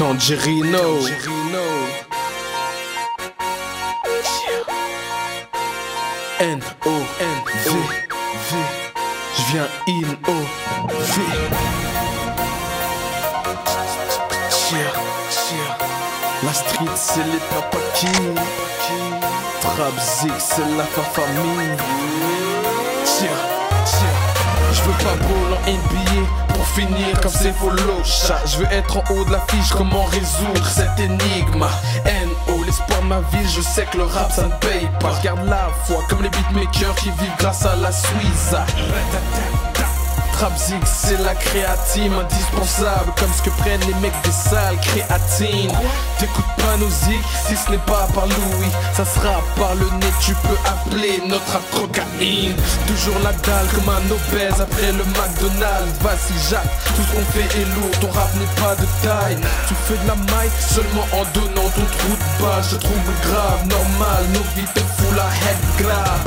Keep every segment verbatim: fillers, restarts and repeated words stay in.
Tangerino. N O N V V. Je viens in O V. Chia, chia. La street c'est les papakis. Trap Zig c'est la famille. Chia, chia. Je veux pas ball en N B A pour finir comme c'est follow chat. Je veux être en haut de l'affiche, comment résoudre cette énigme. N O, l'espoir de ma vie, je sais que le rap ça ne paye pas. Je garde la foi comme les beatmakers qui vivent grâce à la Suiza. Trap Zig c'est la créatine indispensable, comme ce que prennent les mecs des salles créatine. T'écoutes pas nos zigs si ce n'est pas par Louis, ça sera par le nez, tu peux appeler notre cocaïne. Toujours la dalle comme un obèse après le McDonald's. Vas-y Jacques, tout ce qu'on fait est lourd, ton rap n'est pas de taille. Tu fais de la maille seulement en donnant ton trou de balle. Je trouve grave, normal, nos vies te font la head grave.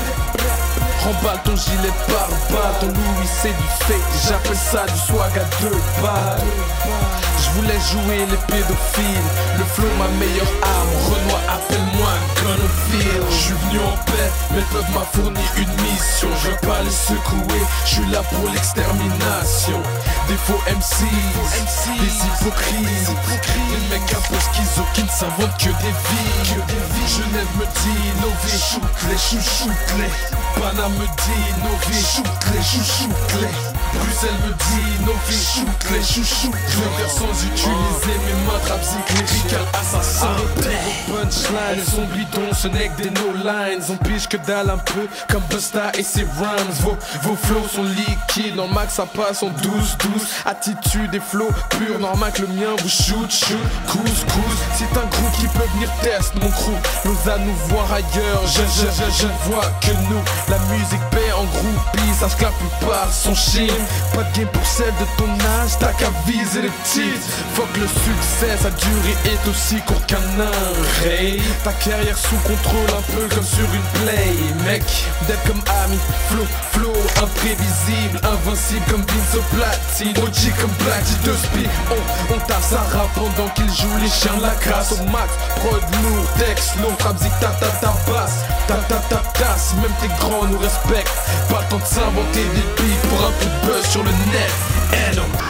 Remballe ton gilet par balle, ton Louis c'est du fake, j'appelle ça du swag à deux balles. Je voulais jouer les pédophiles, le flow ma meilleure arme, Renoir appelle-moi Gunophile. Je suis venu en paix, mais le peuple m'a fourni une mission. Je veux pas les secouer, je suis là pour l'extermination. Des faux M Cs, des hypocrites, des mecs un peu schizo qui ne s'inventent que des vies. Genève me dit, Nové, shoot-les, chouchoute-les. Panama me dit, Nové, shoot-les, chouchoute-les. Bruxelles me dit, Nové, shoot-les, chouchoute-les. Je viens sans utiliser mes mains, Trap Zig, lyrical assassin. Arrêtez vos punchlines, elles sont bidons, ce n'est que des no-lines. On pige que dalle un peu, comme Busta et ses rhymes. Vos, vos flows sont liquides, dans le max ça passe en douze douze. Attitude et flow pur, normal que le mien vous shoot, shoot, cruise, cruise. C'est un groupe qui peut venir test mon crew, nous à nous voir ailleurs. Je, je, je, je vois que nous, la musique paie en groupie, sache que la plupart sont chine. Pas de game pour celle de ton âge, t'as qu'à viser les petites. Faut que le succès, sa durée est aussi court qu'un arrêt. Ta carrière sous contrôle, un peu comme sur une play. Mec, d'être comme ami, flow, flow, imprévisible, invincible comme Vince Platine. O G comme Black, G deux Spi, on, on tape sa rap pendant qu'il joue les chiens de la crasse. Au max, prod lourd, texte lourd, Trap Zig, ta ta ta basse, ta ta ta tasse. Même tes grands nous respectent, pas le temps de s'inventer des beats pour un peu de buzz sur le net. And on...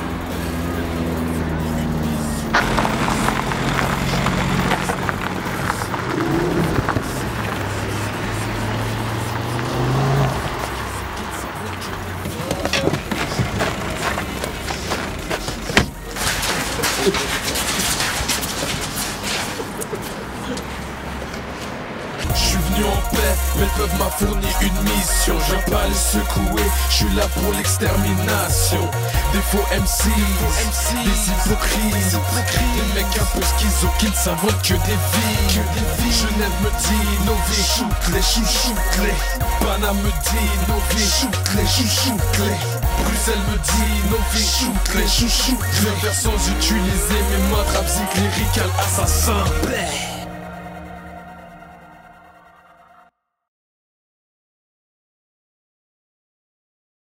Je suis venu en paix, mais le peuple m'a fourni une mission. Je viens pas les secouer, je suis là pour l'extermination. Des faux M Cs, des hypocrites, des mecs un peu schizo qui ne s'inventent que des vies. Genève me dit, Nové, shoot-les, chouchoute-les. Panama me dit, Nové, shoot-les, chouchoute-les. Bruxelles me dit, Nové, shoot-les, chouchoute-les. Je viens faire sans utiliser mes mains, Trap Zig, lyrical assassin.